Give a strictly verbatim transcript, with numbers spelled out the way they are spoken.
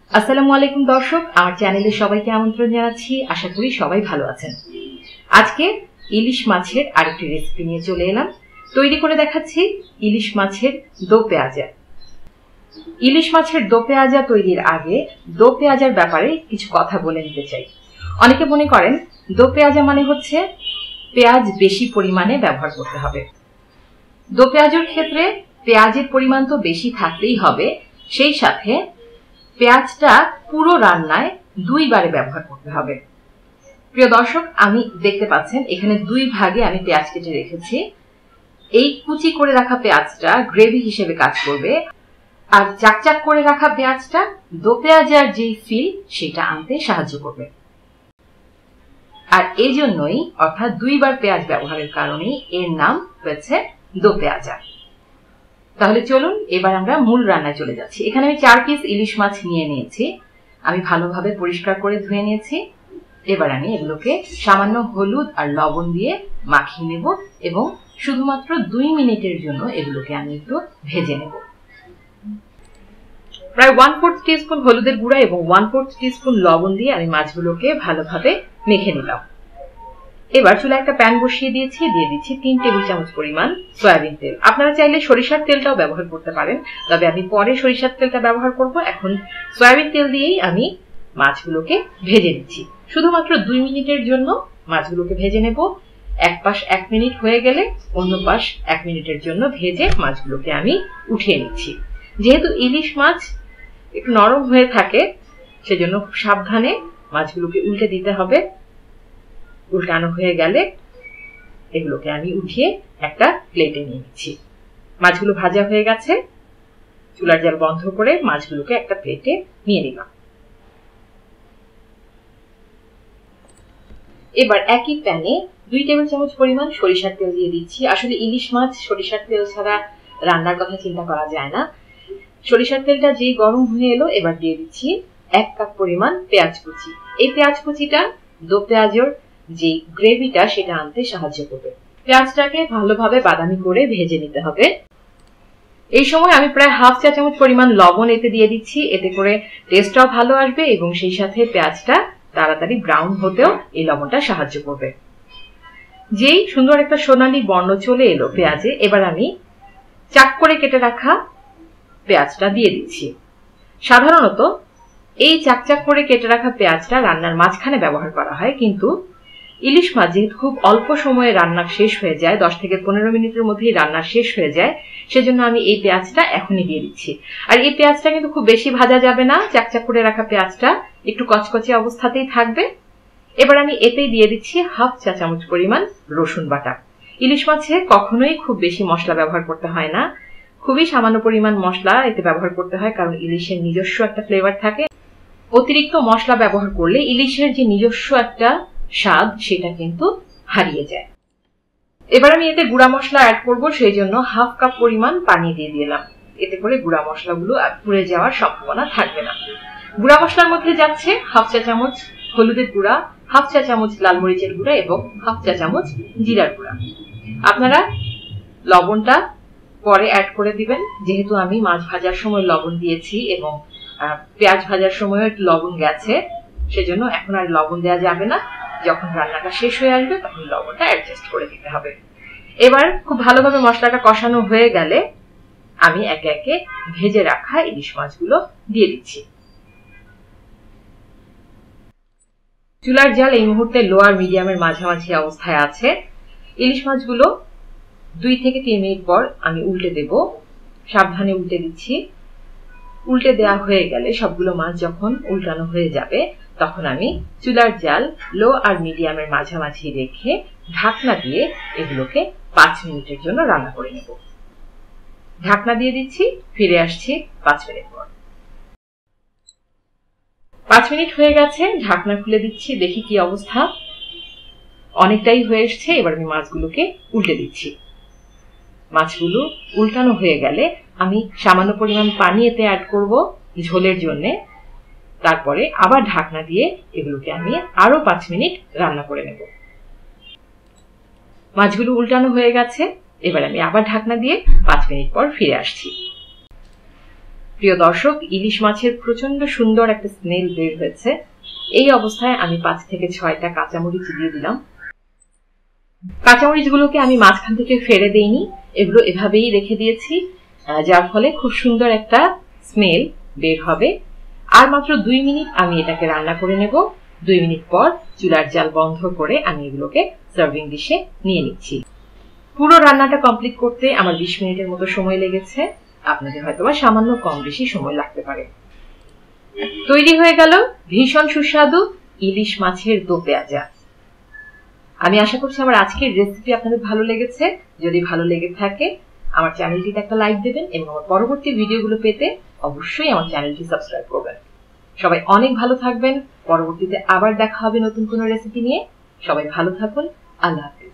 আসসালামু আলাইকুম দর্শক, আমার চ্যানেলে সবাইকে আমন্ত্রণ জানাচ্ছি। আশা করি সবাই ভালো আছেন। আজকে ইলিশ মাছের আরেকটি রেসিপি নিয়ে চলে এলাম। তৈরি করে দেখাচ্ছি ইলিশ মাছের দো পেঁয়াজা। ইলিশ মাছের দো পেঁয়াজা তৈরির আগে দো পেঁয়াজার ব্যাপারে কিছু কথা বলে নিতে চাই। অনেকে মনে করেন দো পেঁয়াজা মানে হচ্ছে পেঁয়াজ বেশি পরিমাণে ব্যবহার করতে হবে। দো পেঁয়াজের ক্ষেত্রে পেঁয়াজের পরিমাণ তো বেশি থাকতেই হবে, সেই সাথে পেঁয়াজটা পুরো রান্নায় দুইবারে ব্যবহার করতে হবে। প্রিয় দর্শক, আমি দেখতে পাচ্ছেন এখানে দুই ভাগে আমি পেঁয়াজ কেটে রেখেছি। এই কুচি করে রাখা পেঁয়াজটা গ্রেভি হিসেবে কাজ করবে, আর চাকচাক করে রাখা পেঁয়াজটা দো পেঁয়াজার যে ফিল সেটা আনতে সাহায্য করবে। আর এই জন্যই অর্থাৎ দুইবার পেঁয়াজ ব্যবহারের কারণেই এর নাম হয়েছে দো পেঁয়াজা। তাহলে চলুন এবার আমরা মূল রান্নায় চলে যাচ্ছি। এখানে আমি চার পিস ইলিশ মাছ নিয়ে নিয়েছি। আমি ভালোভাবে পরিষ্কার করে ধুয়ে নিয়েছি। এবার আমি এগুলোকে সামান্য হলুদ আর লবণ দিয়ে মাখিয়ে নেব এবং শুধুমাত্র দুই মিনিটের জন্য এগুলোকে আমি একটু ভেজে নেব। প্রায় ওয়ান ফোর্থ টিস্পুন হলুদের গুঁড়া এবং ওয়ান ফোর্থ টিস্পুন লবণ দিয়ে আমি মাছগুলোকে ভালোভাবে মেখে নিলাম। এবার চুলায় একটা প্যান বসিয়ে দিয়েছি, দিয়ে দিচ্ছি তিন টেবিল চামচ পরিমাণ সয়াবিন তেল। আপনারা চাইলে সরিষার তেলটাও ব্যবহার করতে পারেন, তবে আমি পরে সরিষার তেলটা ব্যবহার করব। এখন সয়াবিন তেল দিয়েই আমি মাছগুলোকে ভেজে নিচ্ছি। শুধুমাত্র দুই মিনিটের জন্য মাছগুলোকে ভেজে নেব। এক পাশ এক মিনিট হয়ে গেলে অন্য পাশ এক মিনিটের জন্য ভেজে মাছগুলোকে আমি উঠিয়ে নিচ্ছি। যেহেতু ইলিশ মাছ একটু নরম হয়ে থাকে, সেজন্য খুব সাবধানে মাছগুলোকে উল্টে দিতে হবে। উল্টানো হয়ে গেলে এগুলোকে আমি উঠিয়ে একটা প্লেটে নিয়ে নিচ্ছি। মাছগুলো ভাজা হয়ে গেছে। চুলার জাল বন্ধ করে মাছগুলোকে একটা প্লেটে নিয়ে নিলাম। এবার একই প্যানে দুই টেবিল চামচ পরিমাণ সরিষার তেল দিয়ে দিচ্ছি। আসলে ইলিশ মাছ সরিষার তেল ছাড়া রান্নার কথা চিন্তা করা যায় না। সরিষার তেলটা যেই গরম হয়ে এলো, এবার দিয়ে দিচ্ছি এক কাপ পরিমাণ পেঁয়াজ কুচি। এই পেঁয়াজ কুচিটা দো পেঁয়াজের যে গ্রেভিটা সেটা আনতে সাহায্য করবে। পেঁয়াজটাকে ভালোভাবে বাদামি করে ভেজে নিতে হবে। এই সময় আমি প্রায় হাফ চা চামচ পরিমাণ লবণ এতে দিয়ে দিচ্ছি। এতে করে টেস্টটাও ভালো আসবে এবং সেই সাথে পেঁয়াজটা তাড়াতাড়ি ব্রাউন হতেও এই লবণটা সাহায্য করবে। যেই সুন্দর একটা সোনালী বর্ণ চলে এলো পেঁয়াজে, এবার আমি চাক করে কেটে রাখা পেঁয়াজটা দিয়ে দিচ্ছি। সাধারণত এই চাকচাক করে কেটে রাখা পেঁয়াজটা রান্নার মাঝখানে ব্যবহার করা হয়, কিন্তু ইলিশ মাছ যেহেতু খুব অল্প সময়ে রান্না শেষ হয়ে যায়, দশ থেকে পনেরো মিনিটের মধ্যেই রান্না শেষ হয়ে যায়, সেজন্য আমি এই পেঁয়াজটা এখনই দিয়ে দিচ্ছি। আর এই পেঁয়াজটা কিন্তু খুব বেশি ভাজা যাবে না, চাকচাক করে রাখা পেঁয়াজটা একটু কচকচে অবস্থাতেই থাকবে। এবার আমি এতেই দিয়ে দিচ্ছি হাফ চা চামচ পরিমাণ রসুন বাটা। ইলিশ মাছে কখনোই খুব বেশি মশলা ব্যবহার করতে হয় না, খুবই সামান্য পরিমাণ মশলা এতে ব্যবহার করতে হয়, কারণ ইলিশের নিজস্ব একটা ফ্লেভার থাকে। অতিরিক্ত মশলা ব্যবহার করলে ইলিশের যে নিজস্ব একটা স্বাদ সেটা কিন্তু হারিয়ে যায়। এবার আমি এতে গুঁড়া মশলা অ্যাড করব, সেই জন্য হাফ কাপ পরিমাণ পানি দিয়ে দিলাম। এতে করে গুঁড়া মশলাগুলো পুড়ে যাওয়ার সম্ভাবনা থাকবে না। গুঁড়া মশলার মধ্যে যাচ্ছে হাফ চা চামচ হলুদের গুঁড়া, হাফ চা চামচ লাল মরিচের গুঁড়া এবং হাফ চা চামচ জিরার গুঁড়া। আপনারা লবণটা পরে অ্যাড করে দিবেন, যেহেতু আমি মাছ ভাজার সময় লবণ দিয়েছি এবং পেঁয়াজ ভাজার সময় একটু লবণ গেছে, সেজন্য এখন আর লবণ দেওয়া যাবে না। যখন রান্নাটা শেষ হয়ে আসবে তখন লবণটা অ্যাডজাস্ট করে দিতে হবে। এবার খুব ভালোভাবে মশলাটা কষানো হয়ে গেলে আমি একে একে ভেজে রাখা ইলিশ মাছগুলো দিয়ে দিচ্ছি। চুলার জাল এই মুহূর্তে লো আর মিডিয়ামের মাঝামাঝি অবস্থায় আছে। ইলিশ মাছগুলো দুই থেকে তিন মিনিট পর আমি উল্টে দেব। সাবধানে উল্টে দিচ্ছি। উল্টে দেওয়া হয়ে গেলে সবগুলো মাছ যখন উল্টানো হয়ে যাবে, তখন আমি চুলার জাল লো আর মিডিয়ামের মাঝামাঝি রেখে ঢাকনা দিয়ে এগুলোকে পাঁচ মিনিটের জন্য রান্না করে নেব। ঢাকনা দিয়ে দিচ্ছি, ফিরে আসছি পাঁচ মিনিট পর। পাঁচ মিনিট হয়ে গেছে, ঢাকনা খুলে দিচ্ছি, দেখি কি অবস্থা। অনেকটাই হয়ে এসছে। এবার আমি মাছগুলোকে উল্টে দিচ্ছি। মাছগুলো উল্টানো হয়ে গেলে আমি সামান্য পরিমাণ পানি এতে অ্যাড করব ঝোলের জন্য। তারপরে আবার ঢাকনা দিয়ে এগুলোকে আমি আরো পাঁচ মিনিট রান্না করে নেব। মাছগুলো উল্টানো হয়ে গেছে। এবার আমি আবার ঢাকনা দিয়ে পাঁচ মিনিট পর ফিরে আসছি। প্রিয় দর্শক, ইলিশ মাছের প্রচন্ড সুন্দর একটা স্মেল বের হয়েছে। এই অবস্থায় আমি পাঁচ থেকে ছয়টা কাঁচামরিচ দিয়ে দিলাম। কাঁচামরিচগুলোকে আমি মাঝখান থেকে ফেলে দেইনি, এগুলো এভাবেই রেখে দিয়েছি, যার ফলে খুব সুন্দর একটা স্মেল বের হবে। আর মাত্র দুই মিনিট আমি এটাকে রান্না করে নেব। দুই মিনিট পর চুলার জাল বন্ধ করে আমি এগুলোকে সার্ভিং ডিশে নিয়ে নিচ্ছি। পুরো রান্নাটা কমপ্লিট করতে আমার বিশ মিনিটের মতো সময় লেগেছে, আপনাদের হয়তো বা সামান্য কম বেশি সময় লাগতে পারে। তৈরি হয়ে গেল ভীষণ সুস্বাদু ইলিশ মাছের দো পেঁয়াজা। আমি আশা করছি আমার আজকের রেসিপি আপনাদের ভালো লেগেছে। যদি ভালো লেগে থাকে আমার চ্যানেলটিতে একটা লাইক দেবেন এবং আমার পরবর্তী ভিডিওগুলো পেতে অবশ্যই আমার চ্যানেলটি সাবস্ক্রাইব করবেন। সবাই অনেক ভালো থাকবেন। পরবর্তীতে আবার দেখা হবে নতুন কোনো রেসিপি নিয়ে। সবাই ভালো থাকুন। আল্লাহ হাফেজ।